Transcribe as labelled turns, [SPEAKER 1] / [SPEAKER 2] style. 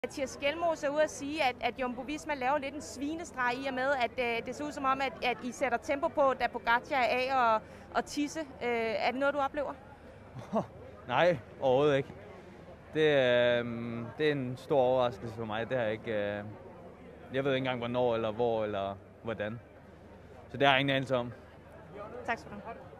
[SPEAKER 1] Mathias Skjelmose er ude at sige, at Jumbo Visma laver lidt en svinestreg i og med, at det ser ud som om, at I sætter tempo på, da Pogacar er af og tisse. Er det noget, du oplever?
[SPEAKER 2] Nej, overhovedet ikke. Det er en stor overraskelse for mig. Det har jeg ikke. Jeg ved ikke engang, hvornår eller hvor eller hvordan. Så det har jeg ingen anelse om.
[SPEAKER 1] Tak skal du have.